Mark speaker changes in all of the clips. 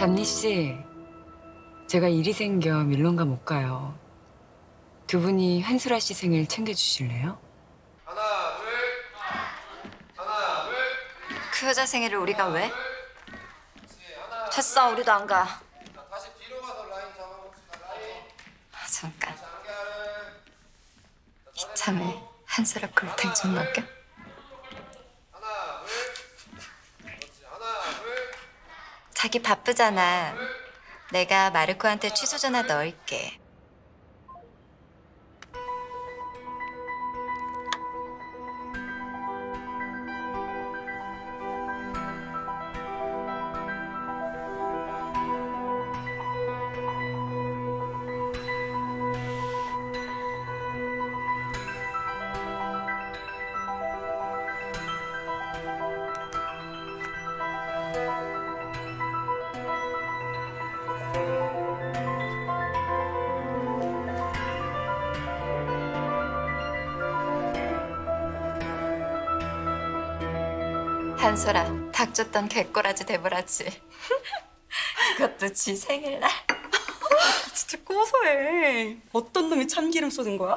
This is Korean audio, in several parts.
Speaker 1: 담니 씨, 제가 일이 생겨 밀론가 못 가요. 두 분이 한수라 씨 생일 챙겨주실래요?
Speaker 2: 하나, 둘. 하나, 둘.
Speaker 3: 그 여자 생일을 우리가 왜?
Speaker 2: 하나.
Speaker 3: 됐어, 우리도 안 가.
Speaker 2: 자, 다시 뒤로 가서 라인 잡아봅시다. 라인.
Speaker 3: 잠깐.
Speaker 2: 장결.
Speaker 3: 이참에 한수라 꿀탱 좀 먹여?
Speaker 2: 하나, 둘. 그렇지. 하나, 둘.
Speaker 3: 자기 바쁘잖아. 내가 마르코한테 취소 전화 넣을게. 한솔아, 닥쳤던 개꼬라지 대보라지. 그것도 지 생일날.
Speaker 4: 진짜 고소해. 어떤 놈이 참기름 쏟은 거야?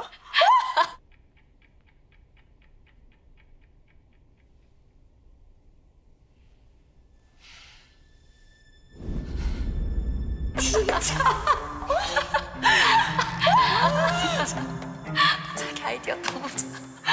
Speaker 3: 자기 아이디어 더 보자.